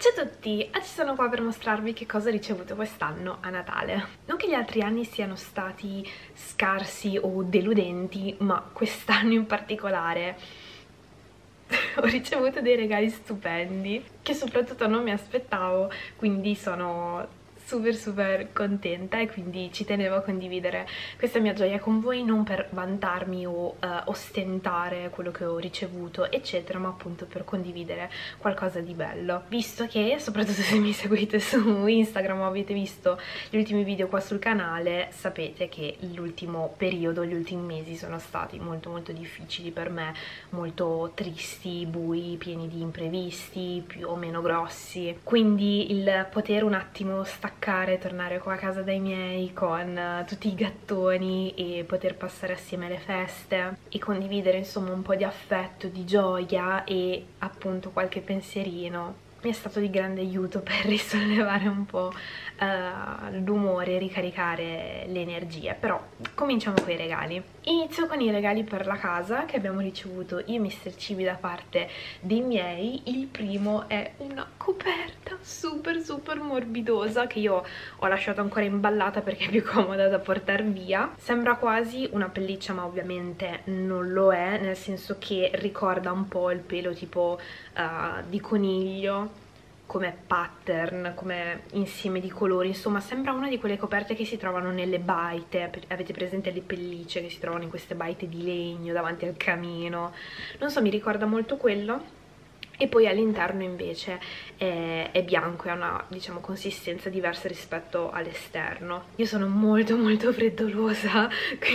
Ciao a tutti, oggi sono qua per mostrarvi che cosa ho ricevuto quest'anno a Natale. Non che gli altri anni siano stati scarsi o deludenti, ma quest'anno in particolare ho ricevuto dei regali stupendi che soprattutto non mi aspettavo, quindi sono super contenta e quindi ci tenevo a condividere questa mia gioia con voi, non per vantarmi o ostentare quello che ho ricevuto eccetera, ma appunto per condividere qualcosa di bello, visto che soprattutto se mi seguite su Instagram o avete visto gli ultimi video qua sul canale, sapete che l'ultimo periodo, gli ultimi mesi sono stati molto difficili per me, molto tristi, bui, pieni di imprevisti più o meno grossi, quindi il poter un attimo staccare, tornare qua a casa dai miei con tutti i gattoni e poter passare assieme le feste e condividere insomma un po' di affetto, di gioia e appunto qualche pensierino mi è stato di grande aiuto per risollevare un po' l'umore e ricaricare le energie. Però cominciamo con i regali. Inizio con i regali per la casa che abbiamo ricevuto io e Mr. Cibi da parte dei miei. Il primo è una coperta super morbidosa che io ho lasciato ancora imballata perché è più comoda da portare via. Sembra quasi una pelliccia ma ovviamente non lo è, nel senso che ricorda un po' il pelo tipo di coniglio come pattern, come insieme di colori, insomma sembra una di quelle coperte che si trovano nelle baite. Avete presente le pellicce che si trovano in queste baite di legno davanti al camino? Non so, mi ricorda molto quello. E poi all'interno invece è bianco e ha una, diciamo, consistenza diversa rispetto all'esterno. Io sono molto freddolosa,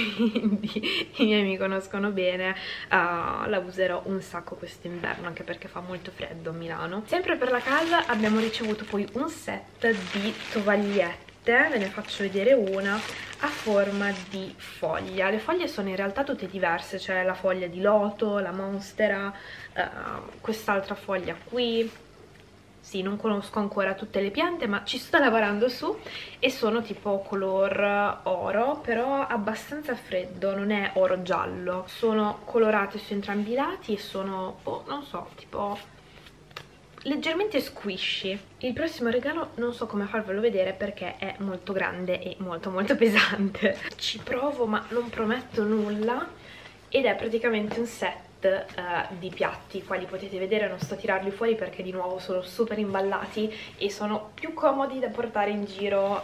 quindi i miei mi conoscono bene, la userò un sacco quest'inverno, anche perché fa molto freddo a Milano. Sempre per la casa abbiamo ricevuto poi un set di tovagliette. Ve ne faccio vedere una a forma di foglia. Le foglie sono in realtà tutte diverse, c'è la foglia di loto, la monstera, quest'altra foglia qui. Sì, non conosco ancora tutte le piante ma ci sto lavorando su e sono tipo color oro, però abbastanza freddo, non è oro giallo. Sono colorate su entrambi i lati e sono, non so, tipo leggermente squishy. Il prossimo regalo non so come farvelo vedere perché è molto grande e molto pesante. Ci provo ma non prometto nulla ed è praticamente un set di piatti. Qua li potete vedere, non sto a tirarli fuori perché di nuovo sono super imballati e sono più comodi da portare in giro,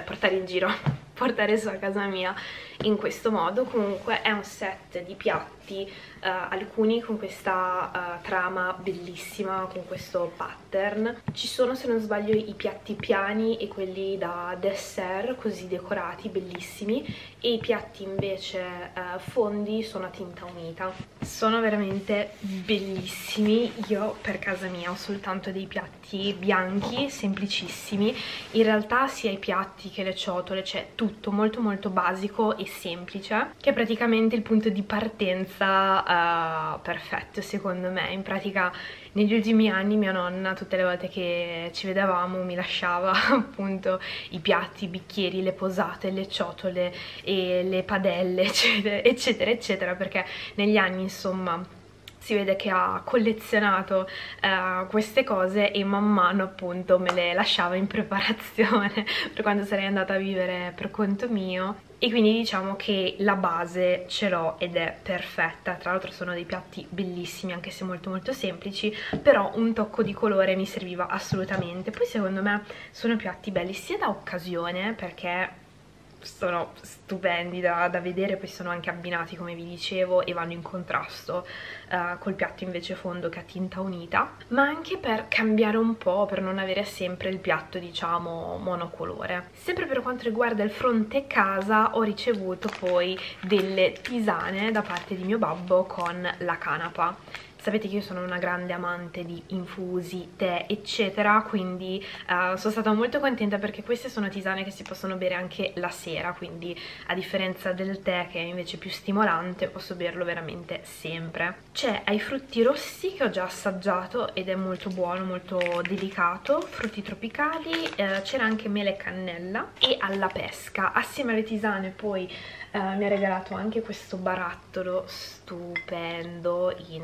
portare su a casa mia in questo modo. Comunque è un set di piatti, alcuni con questa trama bellissima, con questo pattern. Ci sono, se non sbaglio, i piatti piani e quelli da dessert così decorati, bellissimi, e i piatti invece fondi sono a tinta unita. Sono veramente bellissimi. Io per casa mia ho soltanto dei piatti bianchi semplicissimi, in realtà sia i piatti che le ciotole c'è tutto molto basico e semplice, che è praticamente il punto di partenza perfetto secondo me. In pratica negli ultimi anni mia nonna tutte le volte che ci vedevamo mi lasciava appunto i piatti, i bicchieri, le posate, le ciotole e le padelle eccetera, perché negli anni insomma si vede che ha collezionato queste cose e man mano appunto me le lasciava in preparazione per quando sarei andata a vivere per conto mio, e quindi diciamo che la base ce l'ho ed è perfetta. Tra l'altro sono dei piatti bellissimi anche se molto semplici, però un tocco di colore mi serviva assolutamente. Poi secondo me sono piatti belli sia da occasione perché sono stupendi da vedere, poi sono anche abbinati come vi dicevo e vanno in contrasto col piatto invece fondo che ha tinta unita, ma anche per cambiare un po', per non avere sempre il piatto diciamo monocolore. Sempre per quanto riguarda il fronte casa ho ricevuto poi delle tisane da parte di mio babbo con la canapa. Sapete che io sono una grande amante di infusi, tè, eccetera, quindi sono stata molto contenta perché queste sono tisane che si possono bere anche la sera, quindi a differenza del tè che è invece più stimolante, posso berlo veramente sempre. C'è ai frutti rossi che ho già assaggiato ed è molto buono, molto delicato, frutti tropicali, c'era anche mele e cannella, e alla pesca. Assieme alle tisane poi mi ha regalato anche questo barattolo stupendo in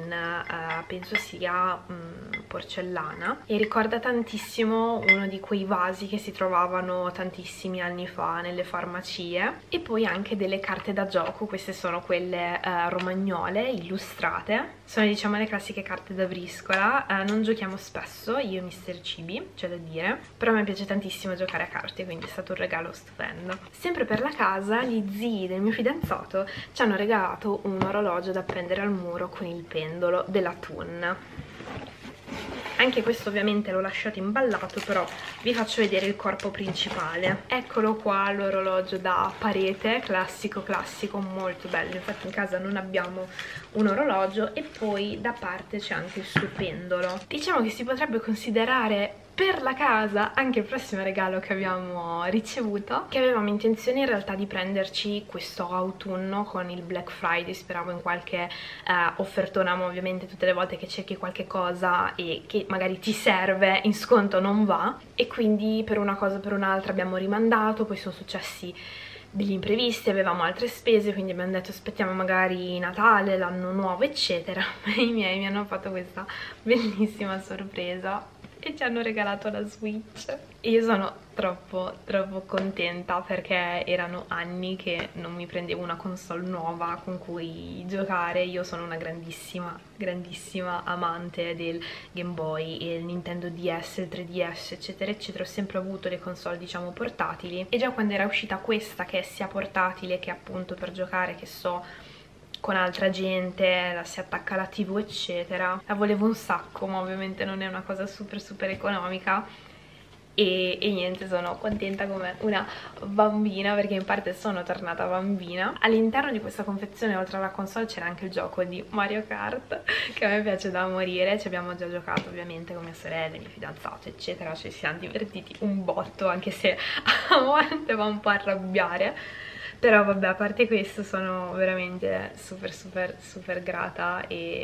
penso sia porcellana, e ricorda tantissimo uno di quei vasi che si trovavano tantissimi anni fa nelle farmacie. E poi anche delle carte da gioco, queste sono quelle romagnole illustrate, sono diciamo le classiche carte da briscola. Non giochiamo spesso io e Mr. Cibi, c'è da dire, però a me piace tantissimo giocare a carte, quindi è stato un regalo stupendo. Sempre per la casa, gli zii del mio fidanzato ci hanno regalato un orologio da appendere al muro con il pendolo della Thun. Anche questo ovviamente l'ho lasciato imballato, però vi faccio vedere il corpo principale. Eccolo qua, l'orologio da parete, classico classico, molto bello. Infatti in casa non abbiamo un orologio, e poi da parte c'è anche il suo pendolo. Diciamo che si potrebbe considerare per la casa anche il prossimo regalo che abbiamo ricevuto, che avevamo intenzione in realtà di prenderci questo autunno con il Black Friday. Speravo in qualche offertona, ma ovviamente tutte le volte che cerchi qualche cosa e che magari ti serve in sconto non va, e quindi per una cosa o per un'altra abbiamo rimandato. Poi sono successi degli imprevisti, avevamo altre spese, quindi abbiamo detto aspettiamo magari Natale, l'anno nuovo eccetera. E i miei mi hanno fatto questa bellissima sorpresa e ci hanno regalato la Switch, e io sono troppo contenta, perché erano anni che non mi prendevo una console nuova con cui giocare. Io sono una grandissima amante del Game Boy e il Nintendo DS, il 3DS eccetera eccetera. Ho sempre avuto le console diciamo portatili, e già quando era uscita questa, che è sia portatile che appunto per giocare, che so, con altra gente, la si attacca alla TV eccetera, la volevo un sacco, ma ovviamente non è una cosa super economica, e niente, sono contenta come una bambina, perché in parte sono tornata bambina. All'interno di questa confezione, oltre alla console, c'era anche il gioco di Mario Kart, che a me piace da morire. Ci abbiamo già giocato ovviamente con mia sorella, il mio fidanzato eccetera, ci siamo divertiti un botto, anche se a volte va un po' a arrabbiare. Però vabbè, a parte questo sono veramente super grata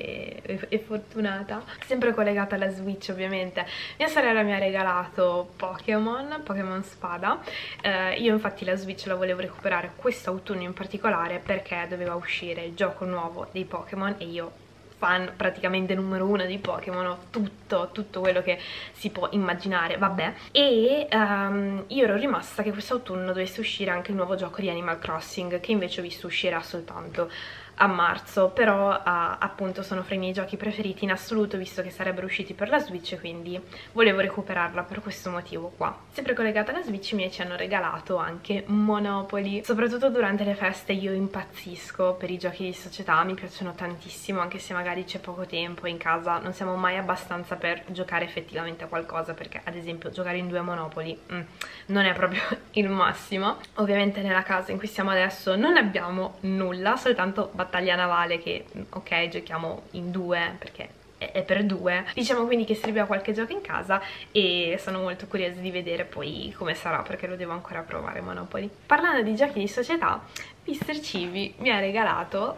e fortunata. Sempre collegata alla Switch ovviamente, mia sorella mi ha regalato Pokémon Spada. Io infatti la Switch la volevo recuperare quest'autunno in particolare, perché doveva uscire il gioco nuovo dei Pokémon, e io, fan praticamente numero uno di Pokémon, ho tutto quello che si può immaginare, vabbè. E io ero rimasta che quest'autunno dovesse uscire anche il nuovo gioco di Animal Crossing, che invece ho visto uscirà soltanto a marzo, però appunto sono fra i miei giochi preferiti in assoluto, visto che sarebbero usciti per la Switch, quindi volevo recuperarla per questo motivo qua. Sempre collegata alla Switch, i miei ci hanno regalato anche Monopoly. Soprattutto durante le feste io impazzisco per i giochi di società, mi piacciono tantissimo, anche se magari c'è poco tempo in casa, non siamo mai abbastanza per giocare effettivamente a qualcosa, perché ad esempio giocare in 2 Monopoly non è proprio il massimo. Ovviamente nella casa in cui siamo adesso non abbiamo nulla, soltanto battaglia navale, che ok, giochiamo in 2 perché è per 2, diciamo, quindi che serviva qualche gioco in casa, e sono molto curiosa di vedere poi come sarà, perché lo devo ancora provare Monopoly. Parlando di giochi di società, Mr. Cibi mi ha regalato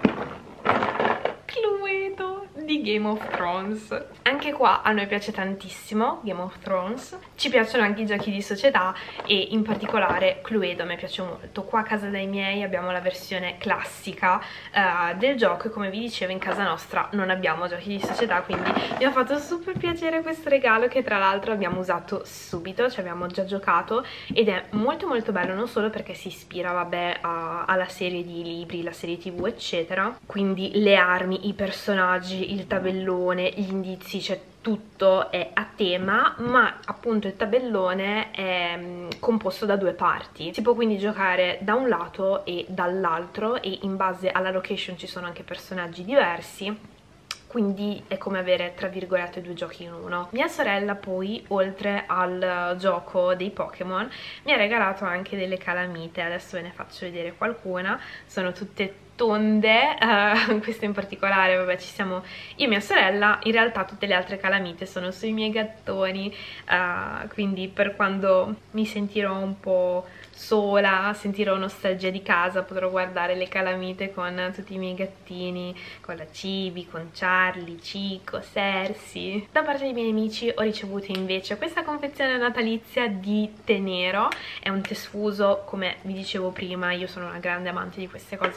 Cluedo di Game of Thrones. Anche qua a noi piace tantissimo Game of Thrones, ci piacciono anche i giochi di società, e in particolare Cluedo a me piace molto. Qua a casa dai miei abbiamo la versione classica del gioco, e come vi dicevo in casa nostra non abbiamo giochi di società, quindi mi ha fatto super piacere questo regalo, che tra l'altro abbiamo usato subito, ci abbiamo già giocato, ed è molto bello, non solo perché si ispira vabbè alla serie di libri, la serie TV eccetera, quindi le armi, i personaggi, il tabellone, gli indizi, cioè tutto è a tema, ma appunto il tabellone è composto da 2 parti. Si può quindi giocare da un lato e dall'altro, e in base alla location ci sono anche personaggi diversi, quindi è come avere tra virgolette 2 giochi in uno. Mia sorella poi, oltre al gioco dei Pokémon, mi ha regalato anche delle calamite. Adesso ve ne faccio vedere qualcuna, sono tutte tonde, questa in particolare, vabbè, ci siamo io e mia sorella. In realtà tutte le altre calamite sono sui miei gattoni, quindi per quando mi sentirò un po' sola, sentirò nostalgia di casa, potrò guardare le calamite con tutti i miei gattini, con la Cibi, con Charlie, Cico, Sersi. Da parte dei miei amici ho ricevuto invece questa confezione natalizia di tè nero, è un tè sfuso, come vi dicevo prima io sono una grande amante di queste cose, quindi fa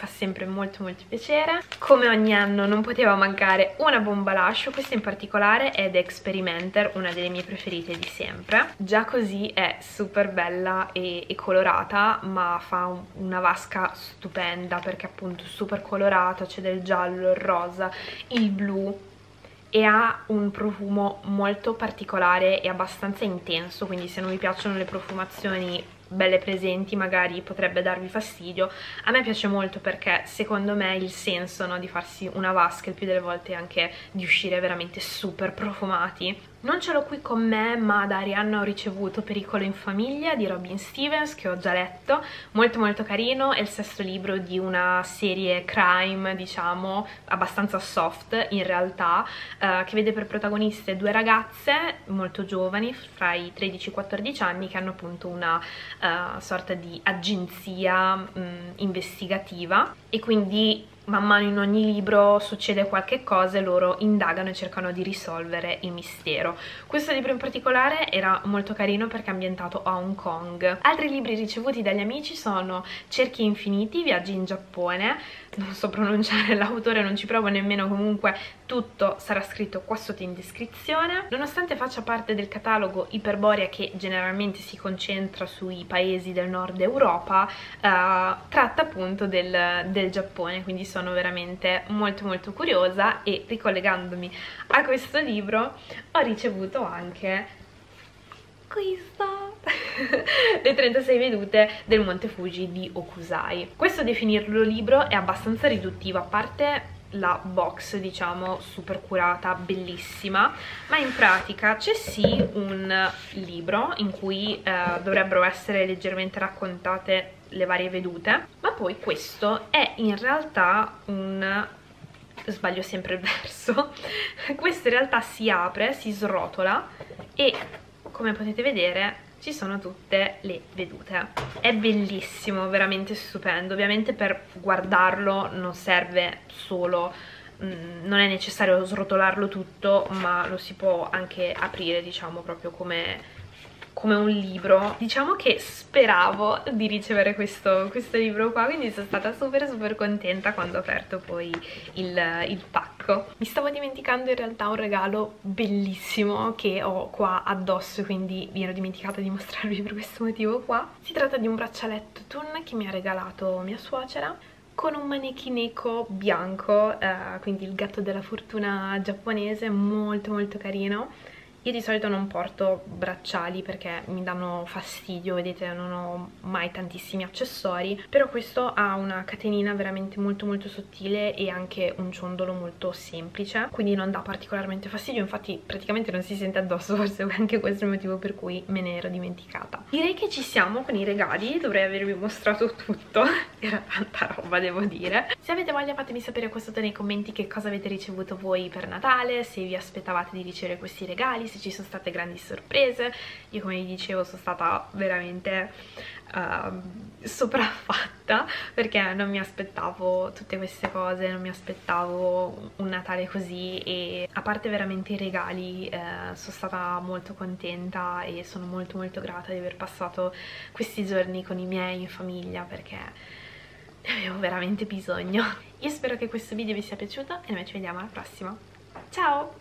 sempre molto piacere. Come ogni anno non poteva mancare una bomba lascio, questa in particolare è The Experimenter, una delle mie preferite di sempre. Già così è super bella e colorata, ma fa una vasca stupenda perché appunto super colorata, c'è del giallo, il rosa, il blu, e ha un profumo molto particolare e abbastanza intenso, quindi se non vi piacciono le profumazioni belle presenti magari potrebbe darvi fastidio. A me piace molto perché secondo me il senso, no, di farsi una vasca il più delle volte è anche di uscire veramente super profumati. Non ce l'ho qui con me, ma da Arianna ho ricevuto Pericolo in famiglia di Robin Stevens, che ho già letto, molto carino. È il sesto libro di una serie crime, diciamo, abbastanza soft in realtà, che vede per protagoniste due ragazze molto giovani, fra i 13 e i 14 anni, che hanno appunto una sorta di agenzia investigativa, e quindi man mano in ogni libro succede qualche cosa e loro indagano e cercano di risolvere il mistero. Questo libro in particolare era molto carino perché è ambientato a Hong Kong. Altri libri ricevuti dagli amici sono Cerchi Infiniti, Viaggi in Giappone, non so pronunciare l'autore, non ci provo nemmeno, comunque tutto sarà scritto qua sotto in descrizione. Nonostante faccia parte del catalogo Iperborea, che generalmente si concentra sui paesi del nord Europa, tratta appunto del Giappone, quindi sono veramente molto curiosa. E ricollegandomi a questo libro ho ricevuto anche questo le 36 vedute del Monte Fuji di Hokusai. Questo, definirlo libro è abbastanza riduttivo, a parte la box diciamo super curata, bellissima, ma in pratica c'è sì un libro in cui dovrebbero essere leggermente raccontate le varie vedute, ma poi questo è in realtà un... sbaglio sempre il verso questo in realtà si apre, si srotola e come potete vedere ci sono tutte le vedute. È bellissimo, veramente stupendo. Ovviamente per guardarlo non serve solo, non è necessario srotolarlo tutto, ma lo si può anche aprire, diciamo, proprio come un libro. Diciamo che speravo di ricevere questo libro qua, quindi sono stata super contenta quando ho aperto poi il pacco. Mi stavo dimenticando in realtà un regalo bellissimo che ho qua addosso, quindi mi ero dimenticata di mostrarvi per questo motivo qua. Si tratta di un braccialetto Thun che mi ha regalato mia suocera, con un manekineko bianco, quindi il gatto della fortuna giapponese, molto carino. Io di solito non porto bracciali perché mi danno fastidio, vedete, non ho mai tantissimi accessori, però questo ha una catenina veramente molto sottile e anche un ciondolo molto semplice, quindi non dà particolarmente fastidio, infatti praticamente non si sente addosso, forse anche questo è il motivo per cui me ne ero dimenticata. Direi che ci siamo con i regali, dovrei avervi mostrato tutto, era tanta roba devo dire. Se avete voglia fatemi sapere qua sotto nei commenti che cosa avete ricevuto voi per Natale, se vi aspettavate di ricevere questi regali, se ci sono state grandi sorprese. Io, come vi dicevo, sono stata veramente sopraffatta perché non mi aspettavo tutte queste cose, non mi aspettavo un Natale così, e a parte veramente i regali sono stata molto contenta e sono molto grata di aver passato questi giorni con i miei in famiglia perché ne avevo veramente bisogno. Io spero che questo video vi sia piaciuto e noi ci vediamo alla prossima. Ciao!